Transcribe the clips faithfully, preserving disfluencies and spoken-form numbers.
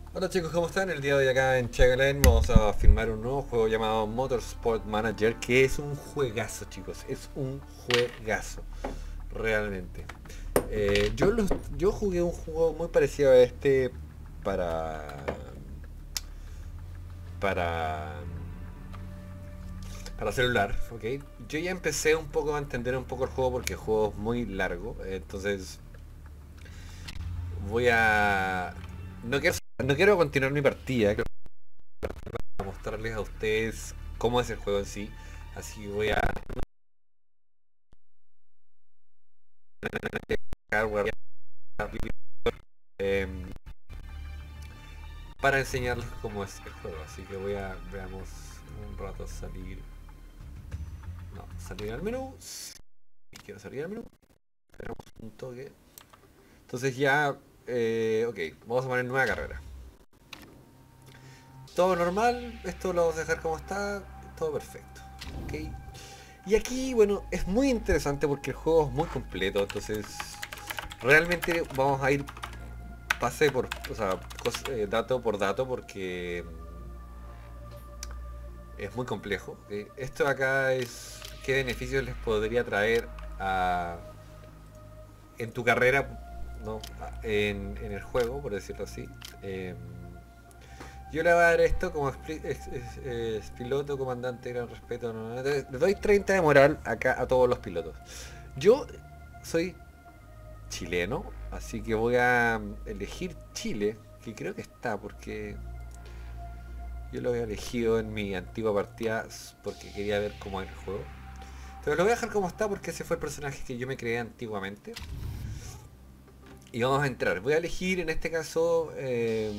Hola chicos, ¿cómo están? El día de hoy acá en Chagalain vamos a filmar un nuevo juego llamado Motorsport Manager, que es un juegazo, chicos, es un juegazo, realmente. Eh, yo, los- yo jugué un juego muy parecido a este para para para celular, ¿ok? Yo ya empecé un poco a entender un poco el juego porque el juego es muy largo, entonces voy a no quiero no quiero continuar mi partida, a mostrarles a ustedes cómo es el juego en sí. Así que voy a hardware eh, para enseñarles cómo es el juego. Así que voy a veamos un rato salir. No, salir al menú. Sí, quiero salir al menú. Esperamos un toque. Entonces ya, eh, ok, vamos a poner nueva carrera. Todo normal, esto lo vamos a dejar como está, todo perfecto. Ok. Y aquí, bueno, es muy interesante porque el juego es muy completo, entonces realmente vamos a ir pase por, o sea, cos- eh, dato por dato porque es muy complejo. ¿Ok? Esto acá es qué beneficios les podría traer a, en tu carrera, ¿no? en, en el juego, por decirlo así. Eh, yo le voy a dar esto como expli- es- es- es piloto, comandante, gran respeto. No, no, le doy treinta de moral acá a todos los pilotos. Yo soy chileno, así que voy a elegir Chile, que creo que está, porque yo lo había elegido en mi antigua partida porque quería ver cómo era el juego. Pero lo voy a dejar como está porque ese fue el personaje que yo me creé antiguamente. Y vamos a entrar. Voy a elegir en este caso eh,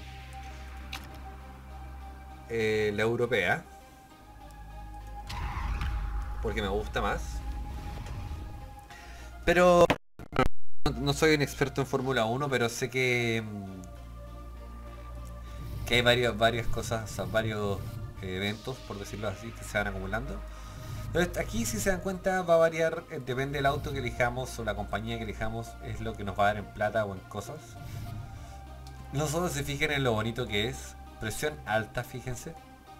eh, la europea. Porque me gusta más. Pero no, no soy un experto en Fórmula uno, pero sé que, mm, que hay varios, varias cosas, o sea, varios eh, eventos, por decirlo así, que se van acumulando. Entonces, aquí si se dan cuenta va a variar, eh, depende del auto que elijamos o la compañía que elijamos, es lo que nos va a dar en plata o en cosas. No solo se fijen en lo bonito que es, presión alta, fíjense.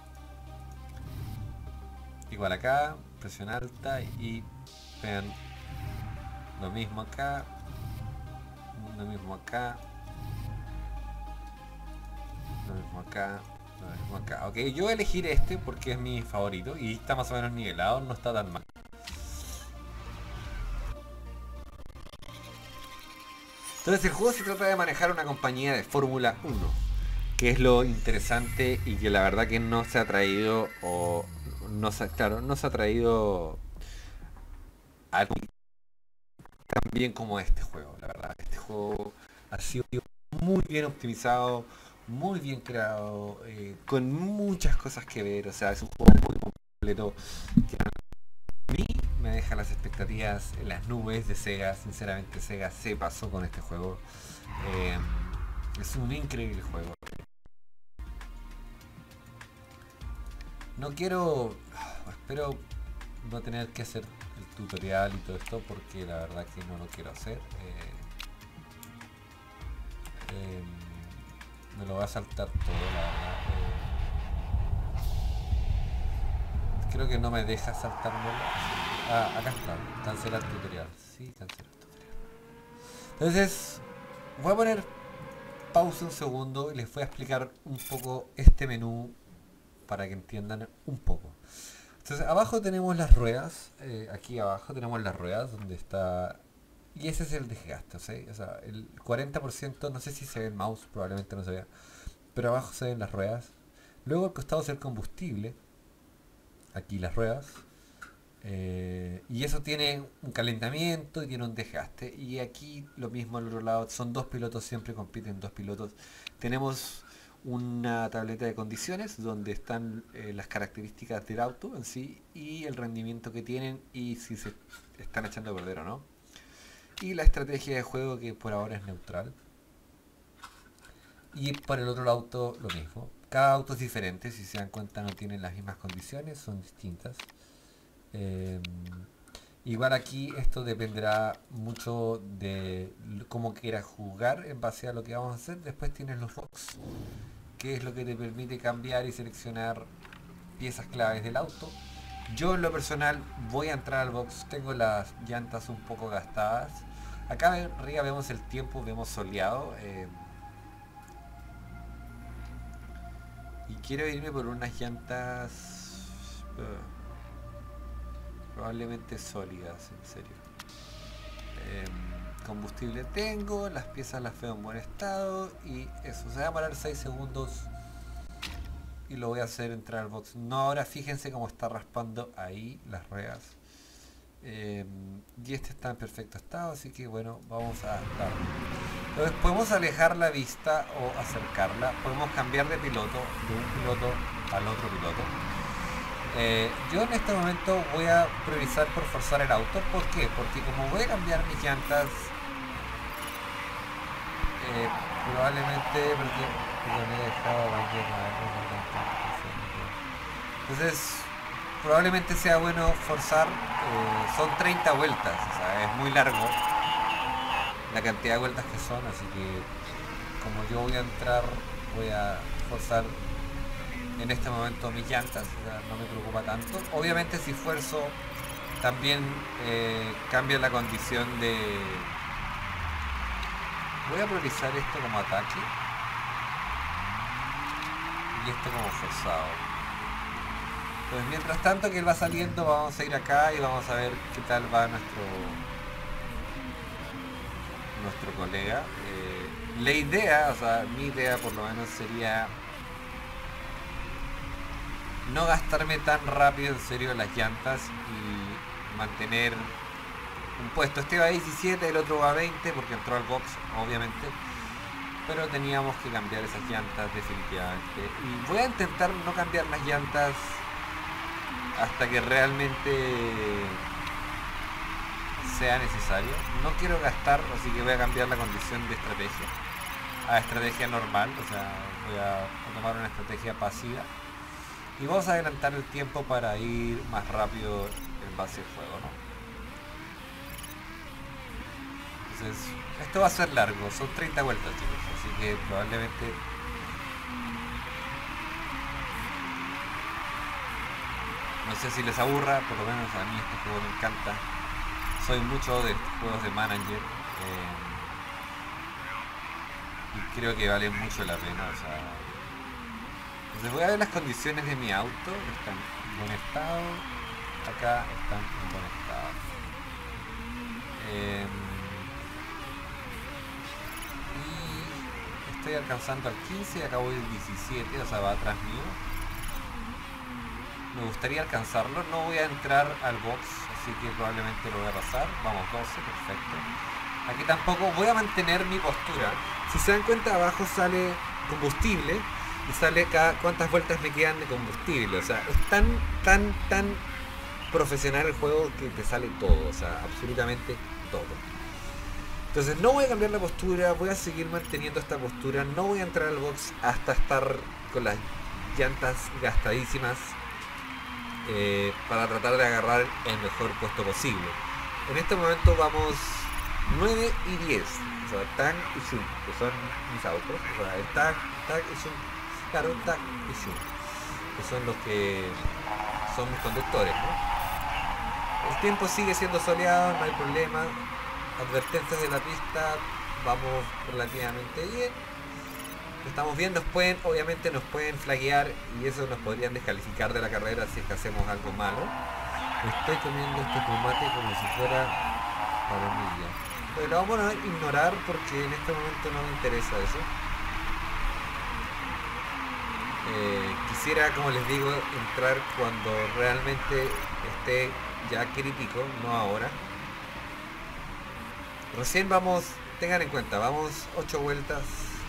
Igual acá, presión alta y vean lo mismo acá, lo mismo acá, lo mismo acá, lo mismo acá. Ok, yo voy a elegir este porque es mi favorito y está más o menos nivelado, no está tan mal. Entonces el juego se trata de manejar una compañía de Fórmula uno, que es lo interesante y que la verdad que no se ha traído o no se, claro, no se ha traído algo tan bien como este juego, la verdad. Este juego ha sido muy bien optimizado, muy bien creado, eh, con muchas cosas que ver, o sea, es un juego muy completo que a mí me deja las expectativas en las nubes de Sega. Sinceramente, Sega se pasó con este juego. Eh, es un increíble juego. No quiero, espero no tener que hacer el tutorial y todo esto porque la verdad que no lo quiero hacer. Eh, eh, me lo va a saltar todo, la verdad. Eh, creo que no me deja saltármelo. Ah, acá está, cancelar tutorial. Sí, cancelar tutorial. Entonces, voy a poner pausa un segundo y les voy a explicar un poco este menú para que entiendan un poco. Entonces, abajo tenemos las ruedas. Eh, aquí abajo tenemos las ruedas donde está. Y ese es el desgaste, ¿sí? O sea, el cuarenta por ciento, no sé si se ve el mouse, probablemente no se vea, pero abajo se ven las ruedas. Luego al costado es el combustible, aquí las ruedas. Eh, y eso tiene un calentamiento y tiene un desgaste. Y aquí lo mismo al otro lado, son dos pilotos, siempre compiten dos pilotos. Tenemos una tableta de condiciones donde están eh, las características del auto en sí y el rendimiento que tienen y si se están echando a perder o no. Y la estrategia de juego que por ahora es neutral. Y para el otro auto lo mismo. Cada auto es diferente, si se dan cuenta no tienen las mismas condiciones, son distintas. Eh, Igual aquí esto dependerá mucho de cómo quieras jugar en base a lo que vamos a hacer. Después tienes los box, que es lo que te permite cambiar y seleccionar piezas claves del auto. Yo en lo personal voy a entrar al box, tengo las llantas un poco gastadas. Acá arriba vemos el tiempo, vemos soleado. Eh, y quiero irme por unas llantas uh, probablemente sólidas, en serio. Eh, combustible tengo, las piezas las veo en buen estado y eso, se va a demorar seis segundos y lo voy a hacer entrar al box. No ahora, fíjense cómo está raspando ahí las ruedas. Eh, y este está en perfecto estado, así que bueno, vamos a adaptar. Entonces podemos alejar la vista o acercarla, podemos cambiar de piloto, de un piloto al otro piloto. Eh, yo en este momento voy a priorizar por forzar el auto. ¿Por qué? Porque como voy a cambiar mis llantas, eh, probablemente porque, porque me he dejado entonces probablemente sea bueno forzar. Eh, son treinta vueltas, o sea, es muy largo la cantidad de vueltas que son, así que como yo voy a entrar, voy a forzar en este momento mis llantas, o sea, no me preocupa tanto. Obviamente si esfuerzo también eh, cambia la condición de... Voy a priorizar esto como ataque y esto como forzado. Pues mientras tanto que él va saliendo, vamos a ir acá y vamos a ver qué tal va nuestro nuestro colega. Eh, la idea, o sea, mi idea por lo menos sería no gastarme tan rápido en serio las llantas y mantener un puesto. Este va a diecisiete, el otro va a veinte porque entró al box, obviamente. Pero teníamos que cambiar esas llantas definitivamente. Y voy a intentar no cambiar las llantas hasta que realmente sea necesario. No quiero gastar, así que voy a cambiar la condición de estrategia a estrategia normal, o sea, voy a tomar una estrategia pasiva. Y vamos a adelantar el tiempo para ir más rápido en base al juego, ¿no? Entonces, esto va a ser largo, son treinta vueltas, chicos, así que probablemente no sé si les aburra, por lo menos a mí este juego me encanta. Soy mucho de juegos de manager eh, y creo que vale mucho la pena, o sea. Entonces voy a ver las condiciones de mi auto, están en buen estado, acá están en buen estado. Eh, y estoy alcanzando al quince y acá voy al diecisiete, o sea, va atrás mío. Me gustaría alcanzarlo, no voy a entrar al box, así que probablemente lo voy a pasar. Vamos, doce, perfecto. Aquí tampoco voy a mantener mi postura. Si se dan cuenta, abajo sale combustible y sale cada cuántas vueltas me quedan de combustible. O sea, es tan, tan, tan profesional el juego que te sale todo, o sea, absolutamente todo. Entonces no voy a cambiar la postura, voy a seguir manteniendo esta postura, no voy a entrar al box hasta estar con las llantas gastadísimas. Eh, para tratar de agarrar el mejor puesto posible. En este momento vamos nueve y diez, o sea, Tang y Shun, que son mis autos, o sea, el Tang, Tang y Shun, claro, Tang y Shun, que son los que son mis conductores, ¿no? El tiempo sigue siendo soleado, no hay problema. Advertencias de la pista, vamos relativamente bien. Estamos bien, nos pueden, obviamente nos pueden flaguear y eso nos podrían descalificar de la carrera si es que hacemos algo malo. Estoy comiendo este tomate como si fuera palomilla. Pero lo vamos a ignorar porque en este momento no me interesa eso. Eh, quisiera, como les digo, entrar cuando realmente esté ya crítico, no ahora. Recién vamos, tengan en cuenta, vamos ocho vueltas.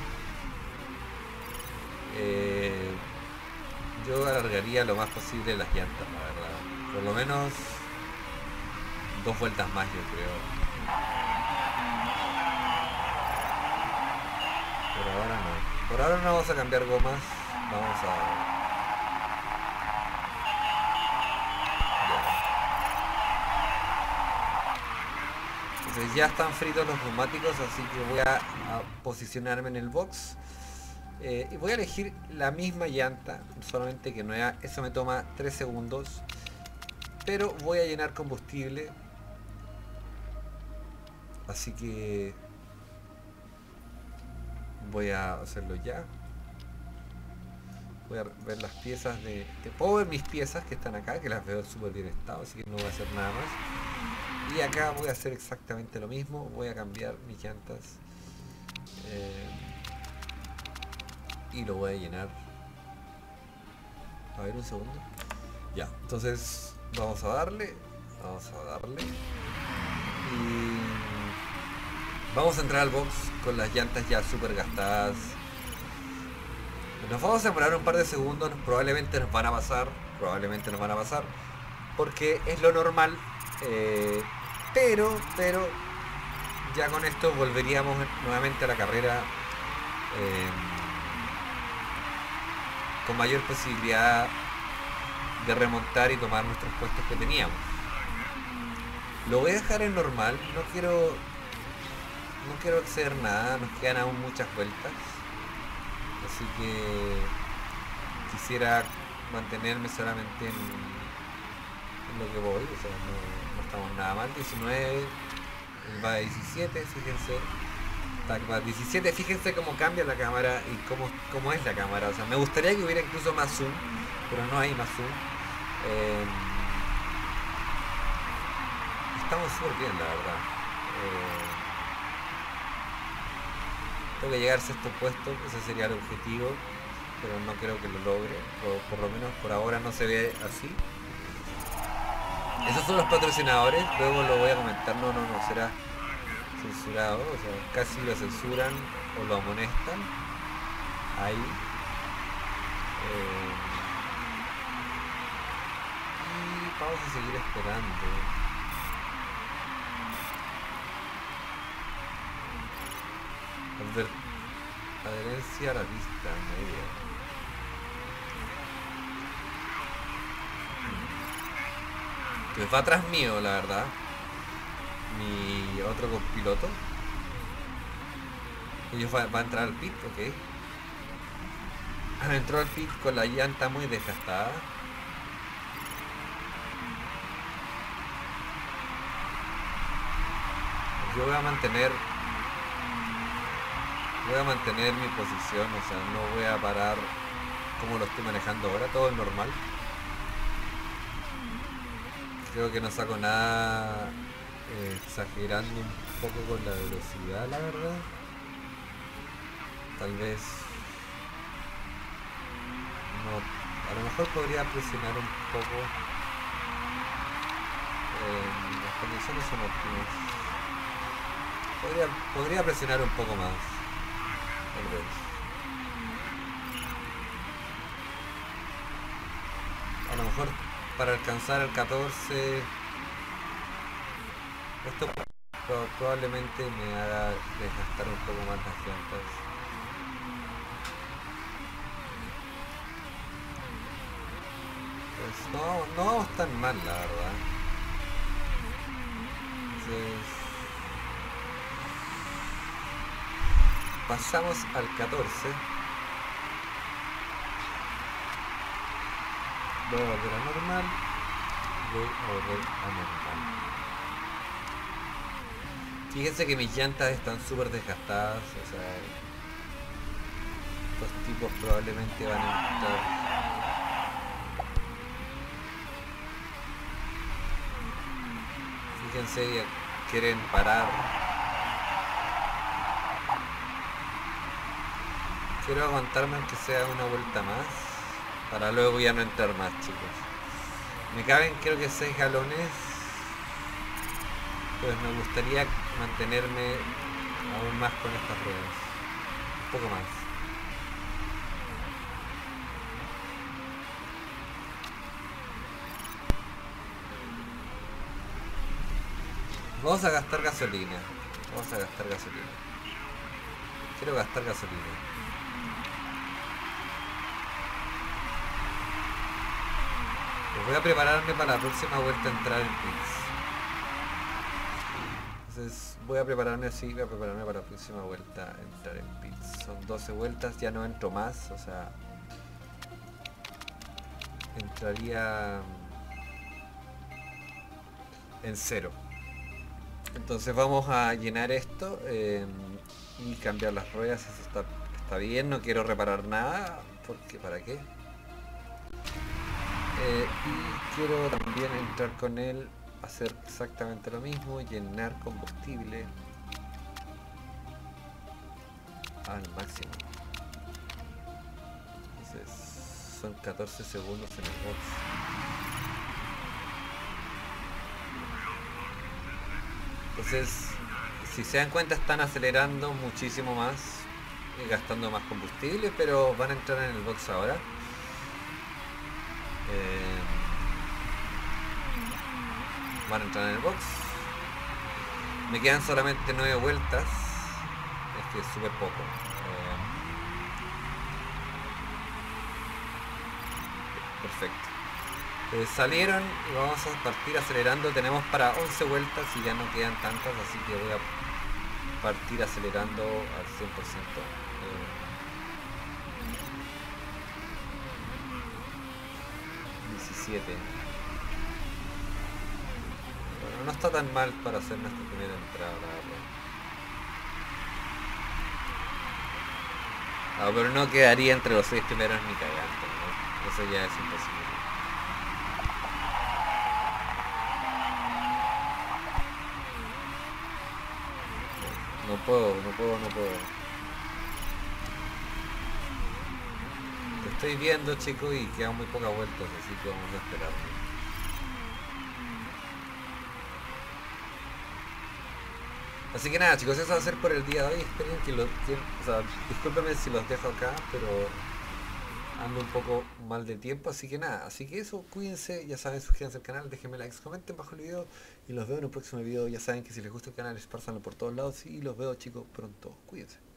Eh, yo alargaría lo más posible las llantas, la verdad. Por lo menos dos vueltas más, yo creo. Por ahora no. Por ahora no vamos a cambiar gomas. Vamos a... Ya. Entonces ya están fritos los neumáticos, así que voy a, a posicionarme en el box. Eh, y voy a elegir la misma llanta, solamente que nueva. Eso me toma tres segundos. Pero voy a llenar combustible. Así que voy a hacerlo ya. Voy a ver las piezas de... de puedo ver mis piezas que están acá, que las veo en súper bien estado, así que no voy a hacer nada más. Y acá voy a hacer exactamente lo mismo. Voy a cambiar mis llantas. Eh, y lo voy a llenar. A ver, un segundo. Ya, entonces vamos a darle. Vamos a darle. Y vamos a entrar al box con las llantas ya súper gastadas. Nos vamos a demorar un par de segundos. Probablemente nos van a pasar. Probablemente nos van a pasar. Porque es lo normal. Eh, pero, pero ya con esto volveríamos nuevamente a la carrera. Eh, con mayor posibilidad de remontar y tomar nuestros puestos que teníamos. Lo voy a dejar en normal, no quiero no quiero exceder nada, nos quedan aún muchas vueltas, así que quisiera mantenerme solamente en, en lo que voy, o sea, no, no estamos nada mal. Diecinueve, va a diecisiete, fíjense. diecisiete, fíjense cómo cambia la cámara y cómo, cómo es la cámara. O sea, me gustaría que hubiera incluso más zoom, pero no hay más zoom. Eh, estamos súper bien, la verdad. Eh, tengo que llegar a sexto puesto, ese sería el objetivo, pero no creo que lo logre, o por lo menos por ahora no se ve así. Esos son los patrocinadores, luego lo voy a comentar, no, no, no, será censurado, o sea, casi lo censuran o lo amonestan. Ahí. Eh, y vamos a seguir esperando. Adver adherencia a la pista media. Pues va atrás mío, la verdad. Mi otro copiloto. Ellos va, va a entrar al pit, ok. Entró al pit con la llanta muy desgastada. Yo voy a mantener Voy a mantener mi posición, o sea, no voy a parar como lo estoy manejando ahora, todo es normal. Creo que no saco nada eh, exagerando un poco con la velocidad, la verdad. Tal vez no, a lo mejor podría presionar un poco. Eh, las condiciones son óptimas. Podría, podría presionar un poco más, tal vez. A lo mejor para alcanzar el catorce, esto probablemente me haga desgastar un poco más las llantas. Pues no, no vamos tan mal, la verdad. Entonces, pasamos al catorce. Voy a volver a normal. Voy a volver a normal. Fíjense que mis llantas están súper desgastadas. O sea, estos tipos probablemente van a entrar. Fíjense que quieren parar. Quiero aguantarme aunque sea una vuelta más, para luego ya no entrar más, chicos. Me caben creo que seis galones. Pues me gustaría mantenerme aún más con estas ruedas. Un poco más. Vamos a gastar gasolina. Vamos a gastar gasolina. Quiero gastar gasolina. Pues voy a prepararme para la próxima vuelta a entrar en pits. Entonces voy a prepararme así, voy a prepararme para la próxima vuelta, entrar en pits. Son doce vueltas, ya no entro más, o sea, entraría en cero. Entonces vamos a llenar esto eh, y cambiar las ruedas, eso está, está bien, no quiero reparar nada, porque ¿para qué? Eh, y quiero también entrar con él, hacer exactamente lo mismo, llenar combustible al máximo. Entonces son catorce segundos en el box. Entonces, si se dan cuenta, están acelerando muchísimo más y gastando más combustible, pero van a entrar en el box ahora. Eh, van a entrar en el box. Me quedan solamente nueve vueltas. Es que es súper poco. Eh, perfecto. Eh, salieron y vamos a partir acelerando. Tenemos para once vueltas y ya no quedan tantas, así que voy a partir acelerando al cien por ciento. Eh, diecisiete. Bueno, no está tan mal para hacer nuestra primera entrada, la verdad. Ah, pero no quedaría entre los seis primeros ni cagando, ¿no? Eso ya es imposible. No puedo, no puedo, no puedo. Te estoy viendo, chico, y quedan muy pocas vueltas, así que vamos a esperar. Así que nada, chicos, eso va a ser por el día de hoy. Esperen que los... Que, o sea, discúlpenme si los dejo acá, pero ando un poco mal de tiempo, así que nada, así que eso, cuídense, ya saben, suscríbanse al canal, déjenme likes, comenten bajo el video y los veo en un próximo video. Ya saben que si les gusta el canal, espárzanlo por todos lados y los veo, chicos, pronto. Cuídense.